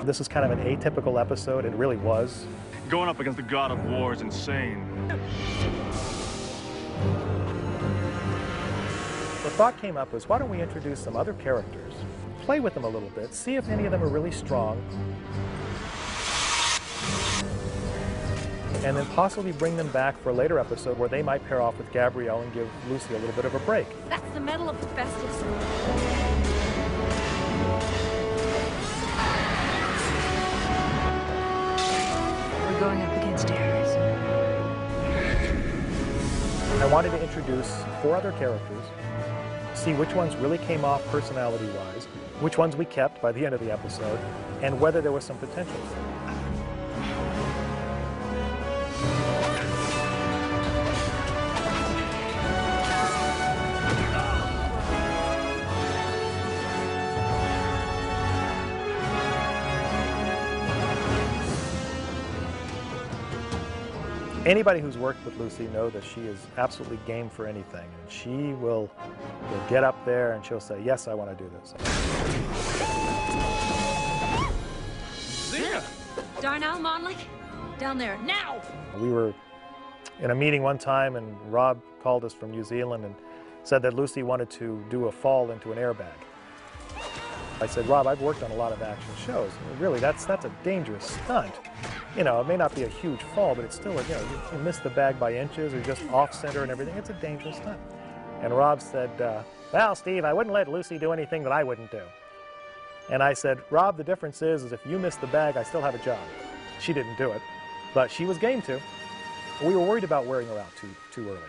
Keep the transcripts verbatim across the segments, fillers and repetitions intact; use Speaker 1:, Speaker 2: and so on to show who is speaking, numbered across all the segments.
Speaker 1: This is kind of an atypical episode. It really was.
Speaker 2: Going up against the god of war is insane.
Speaker 1: The thought came up was, why don't we introduce some other characters, play with them a little bit, see if any of them are really strong, and then possibly bring them back for a later episode where they might pair off with Gabrielle and give Lucy a little bit of a break.
Speaker 3: That's the medal of Hephaestus. We're going up against Ares.
Speaker 1: I wanted to introduce four other characters, see which ones really came off personality-wise, which ones we kept by the end of the episode, and whether there was some potential there. Anybody who's worked with Lucy knows that she is absolutely game for anything, and she will, will get up there and she'll say, yes, I want to do this.
Speaker 2: Zena!
Speaker 3: Darnell, Monlick, down there, now!
Speaker 1: We were in a meeting one time, and Rob called us from New Zealand and said that Lucy wanted to do a fall into an airbag. I said, Rob, I've worked on a lot of action shows. Really, that's, that's a dangerous stunt. You know, it may not be a huge fall, but it's still, a, you know, you, you miss the bag by inches or just off center and everything. It's a dangerous stunt. And Rob said, uh, well, Steve, I wouldn't let Lucy do anything that I wouldn't do. And I said, Rob, the difference is, is if you miss the bag, I still have a job. She didn't do it, but she was game to. We were worried about wearing her out too, too early.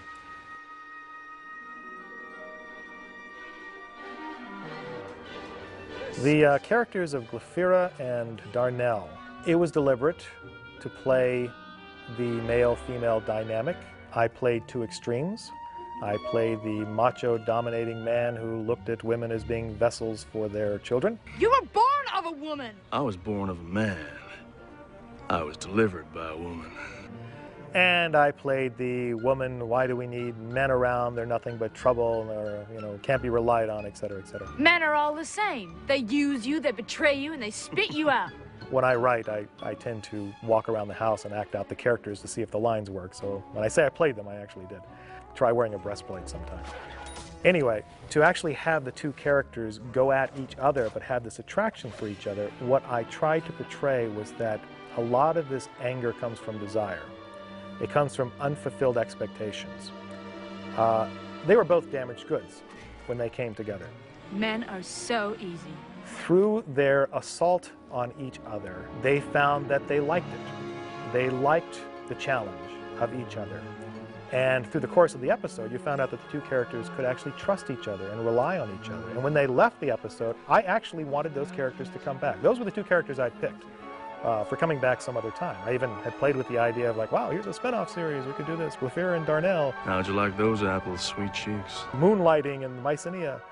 Speaker 1: The uh, characters of Glaphyra and Darnell, it was deliberate to play the male-female dynamic. I played two extremes. I played the macho-dominating man who looked at women as being vessels for their children.
Speaker 3: You were born of a woman!
Speaker 2: I was born of a man. I was delivered by a woman.
Speaker 1: And I played the woman, why do we need men around? They're nothing but trouble, or, you know, can't be relied on, et cetera, et cetera.
Speaker 3: Men are all the same. They use you, they betray you, and they spit you out.
Speaker 1: When I write, I, I tend to walk around the house and act out the characters to see if the lines work. So when I say I played them, I actually did. Try wearing a breastplate sometime. Anyway, to actually have the two characters go at each other but have this attraction for each other, what I tried to portray was that a lot of this anger comes from desire. It comes from unfulfilled expectations. Uh, they were both damaged goods when they came together.
Speaker 3: Men are so easy.
Speaker 1: Through their assault on each other, they found that they liked it. They liked the challenge of each other. And through the course of the episode, you found out that the two characters could actually trust each other and rely on each other. And when they left the episode, I actually wanted those characters to come back. Those were the two characters I picked. Uh, for coming back some other time. I even had played with the idea of like, wow, here's a spin-off series, we could do this, Glaphyra and Darnell.
Speaker 2: How'd you like those apples, sweet cheeks?
Speaker 1: Moonlighting in Mycenae.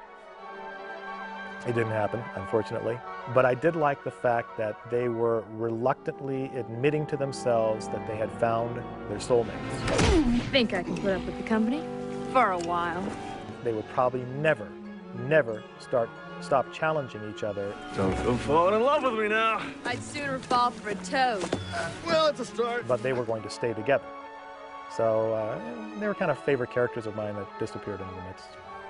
Speaker 1: It didn't happen, unfortunately. But I did like the fact that they were reluctantly admitting to themselves that they had found their soulmates.
Speaker 3: I think I can put up with the company for a while.
Speaker 1: They would probably never, never start stop challenging each other.
Speaker 2: Don't go falling in love with me now.
Speaker 3: I'd sooner fall for a toad.
Speaker 2: Well, it's a start.
Speaker 1: But they were going to stay together. So uh, they were kind of favorite characters of mine that disappeared into the mix.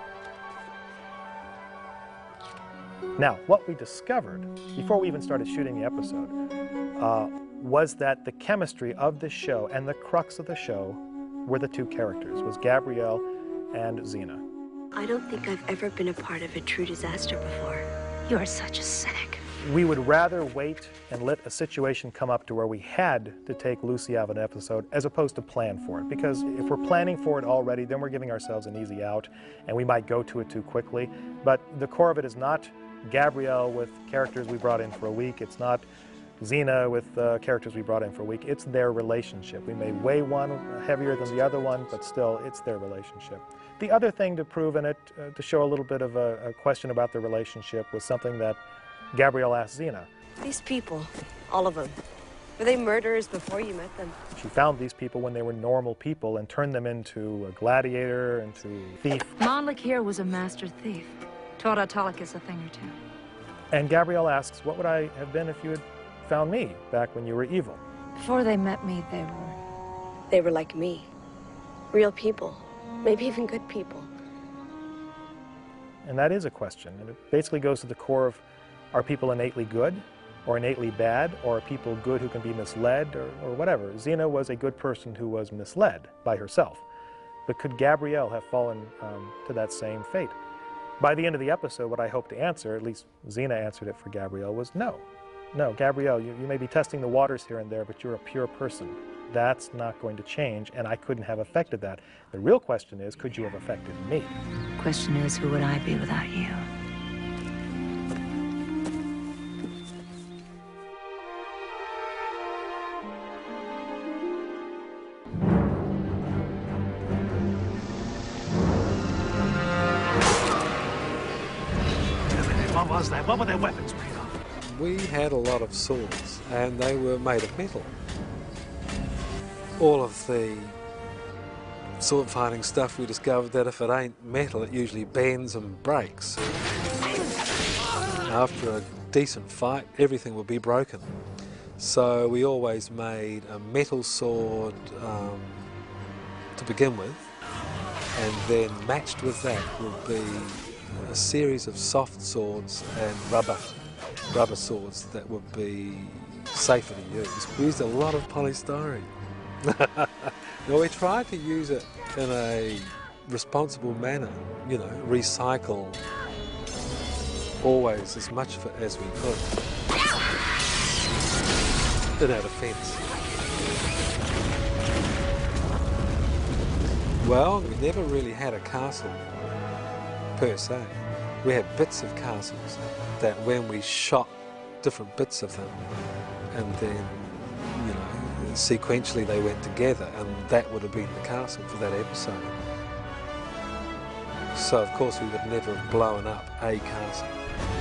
Speaker 1: Now, what we discovered before we even started shooting the episode uh, was that the chemistry of the show and the crux of the show were the two characters, was Gabrielle and Zena.
Speaker 4: I don't think I've ever been a part of a true disaster before.
Speaker 3: You're such a cynic.
Speaker 1: We would rather wait and let a situation come up to where we had to take Lucy out of an episode as opposed to plan for it. Because if we're planning for it already, then we're giving ourselves an easy out and we might go to it too quickly. But the core of it is not Gabrielle with characters we brought in for a week. It's not Zena with uh, characters we brought in for a week. It's their relationship. We may weigh one heavier than the other one, but still, it's their relationship. The other thing to prove in it, uh, to show a little bit of a, a question about their relationship, was something that Gabrielle asked Zena.
Speaker 4: These people, all of them, were they murderers before you met them?
Speaker 1: She found these people when they were normal people and turned them into a gladiator, into a thief.
Speaker 3: Monlick here was a master thief. Taught Autolycus a thing or two.
Speaker 1: And Gabrielle asks, what would I have been if you had found me back when you were evil?
Speaker 3: Before they met me, they were...
Speaker 4: They were like me. Real people. Maybe even good people.
Speaker 1: And that is a question. And it basically goes to the core of, are people innately good or innately bad, or are people good who can be misled, or, or whatever? Xena was a good person who was misled by herself. But could Gabrielle have fallen um, to that same fate? By the end of the episode, what I hope to answer, at least Xena answered it for Gabrielle, was no. No, Gabrielle, you, you may be testing the waters here and there, but you're a pure person. That's not going to change, and I couldn't have affected that. The real question is, could you have affected me?
Speaker 3: Question is, who would I be without you?
Speaker 2: What was that? What were their weapons made of?
Speaker 5: We had a lot of swords, and they were made of metal. All of the sword fighting stuff, we discovered that if it ain't metal, it usually bends and breaks. After a decent fight, everything will be broken. So we always made a metal sword um, to begin with, and then matched with that would be a series of soft swords and rubber, rubber swords that would be safer to use. We used a lot of polystyrene. Well, we tried to use it in a responsible manner, you know, recycle always as much of it as we could in our defence. Well, we never really had a castle per se. We had bits of castles that when we shot different bits of them, and then, you know, sequentially they went together, and that would have been the castle for that episode. So of course we would never have blown up a castle.